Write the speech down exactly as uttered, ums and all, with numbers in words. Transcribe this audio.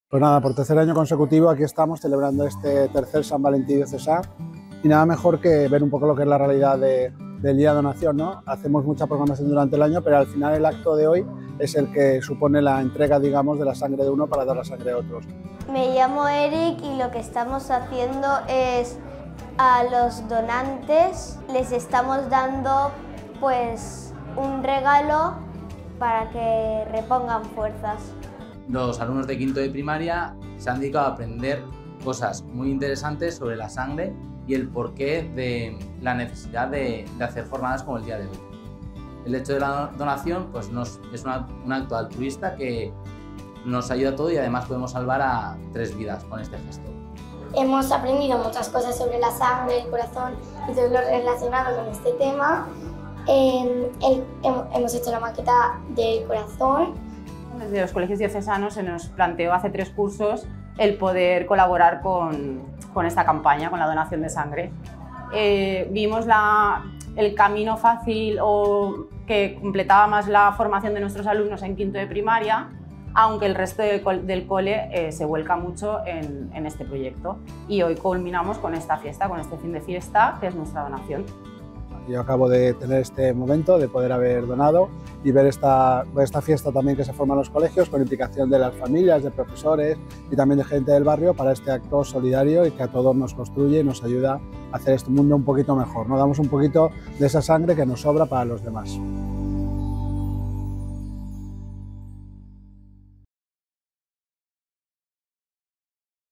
Pues nada, por tercer año consecutivo aquí estamos celebrando este tercer San Valentín diocesano y nada mejor que ver un poco lo que es la realidad de, del Día de Donación, ¿no? Hacemos mucha programación durante el año, pero al final el acto de hoy es el que supone la entrega, digamos, de la sangre de uno para dar la sangre a otros. Me llamo Eric y lo que estamos haciendo es a los donantes les estamos dando pues un regalo para que repongan fuerzas. Los alumnos de quinto de primaria se han dedicado a aprender cosas muy interesantes sobre la sangre y el porqué de la necesidad de, de hacer jornadas como el día de hoy. El hecho de la donación pues nos, es una, un acto altruista que nos ayuda a todo y además podemos salvar a tres vidas con este gesto. Hemos aprendido muchas cosas sobre la sangre, el corazón y todo lo relacionado con este tema. Eh, el, hemos hecho la maqueta del corazón. Desde los colegios diocesanos se nos planteó hace tres cursos el poder colaborar con, con esta campaña, con la donación de sangre. Eh, vimos la, el camino fácil o que completaba más la formación de nuestros alumnos en quinto de primaria, aunque el resto del cole, del cole eh, se vuelca mucho en, en este proyecto. Y hoy culminamos con esta fiesta, con este fin de fiesta, que es nuestra donación. Yo acabo de tener este momento de poder haber donado y ver esta, esta fiesta también que se forma en los colegios con implicación de las familias, de profesores y también de gente del barrio para este acto solidario y que a todos nos construye y nos ayuda a hacer este mundo un poquito mejor, ¿no? Damos un poquito de esa sangre que nos sobra para los demás.